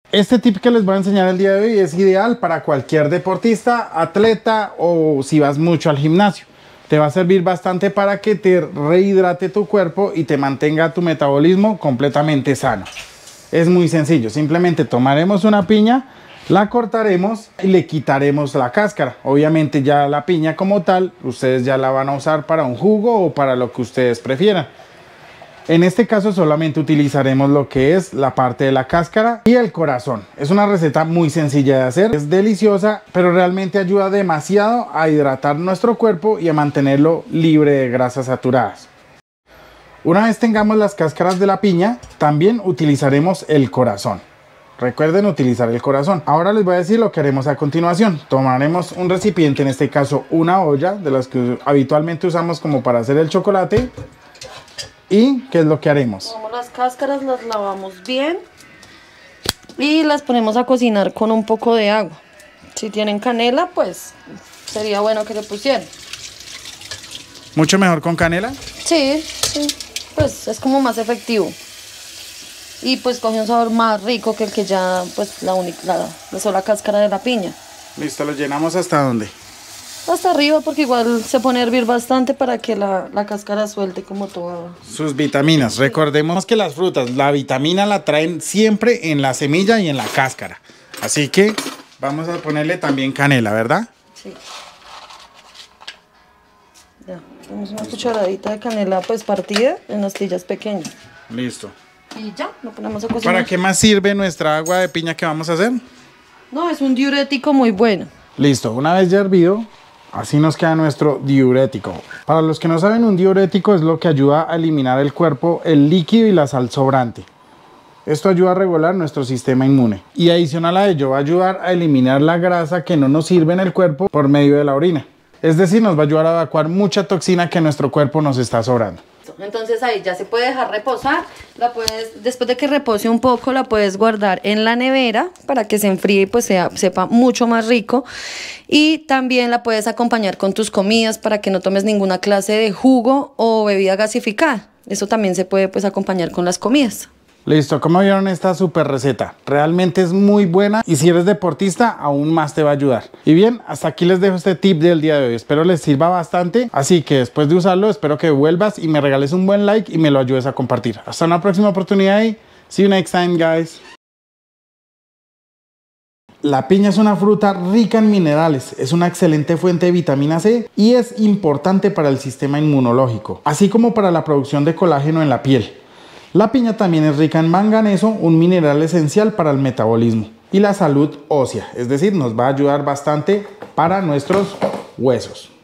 Este tip que les voy a enseñar el día de hoy es ideal para cualquier deportista, atleta o si vas mucho al gimnasio. Te va a servir bastante para que te rehidrate tu cuerpo y te mantenga tu metabolismo completamente sano. Es muy sencillo, simplemente tomaremos una piña, la cortaremos y le quitaremos la cáscara. Obviamente ya la piña como tal, ustedes ya la van a usar para un jugo o para lo que ustedes prefieran. En este caso solamente utilizaremos lo que es la parte de la cáscara y el corazón. Es una receta muy sencilla de hacer, es deliciosa, pero realmente ayuda demasiado a hidratar nuestro cuerpo y a mantenerlo libre de grasas saturadas. Una vez tengamos las cáscaras de la piña, también utilizaremos el corazón. Recuerden utilizar el corazón. Ahora les voy a decir lo que haremos a continuación. Tomaremos un recipiente, en este caso una olla, de las que habitualmente usamos como para hacer el chocolate. ¿Y qué es lo que haremos? Tomamos las cáscaras, las lavamos bien y las ponemos a cocinar con un poco de agua. Si tienen canela, pues sería bueno que le pusieran. ¿Mucho mejor con canela? Sí, sí, pues es como más efectivo. Y pues coge un sabor más rico que el que ya, pues la sola cáscara de la piña. Listo, ¿lo llenamos hasta dónde? Hasta arriba, porque igual se pone a hervir bastante para que la cáscara suelte como todo. Sus vitaminas. Recordemos que las frutas, la vitamina la traen siempre en la semilla y en la cáscara. Así que vamos a ponerle también canela, ¿verdad? Sí. Ya, tenemos una cucharadita de canela pues partida en astillas pequeñas. Listo. Y ya, lo ponemos a cocinar. ¿Para qué más sirve nuestra agua de piña que vamos a hacer? No, es un diurético muy bueno. Listo, una vez ya hervido, así nos queda nuestro diurético. Para los que no saben, un diurético es lo que ayuda a eliminar del cuerpo el líquido y la sal sobrante. Esto ayuda a regular nuestro sistema inmune. Y adicional a ello, va a ayudar a eliminar la grasa que no nos sirve en el cuerpo por medio de la orina. Es decir, nos va a ayudar a evacuar mucha toxina que nuestro cuerpo nos está sobrando. Entonces ahí ya se puede dejar reposar. Después de que repose un poco, la puedes guardar en la nevera para que se enfríe y pues sepa mucho más rico. Y también la puedes acompañar con tus comidas para que no tomes ninguna clase de jugo o bebida gasificada. Eso también se puede pues acompañar con las comidas. Listo, ¿cómo vieron esta super receta? Realmente es muy buena y si eres deportista aún más te va a ayudar. Y bien, hasta aquí les dejo este tip del día de hoy. Espero les sirva bastante, así que después de usarlo espero que vuelvas y me regales un buen like y me lo ayudes a compartir. Hasta una próxima oportunidad y see you next time, guys. La piña es una fruta rica en minerales, es una excelente fuente de vitamina C y es importante para el sistema inmunológico, así como para la producción de colágeno en la piel. La piña también es rica en manganeso, un mineral esencial para el metabolismo y la salud ósea, es decir, nos va a ayudar bastante para nuestros huesos.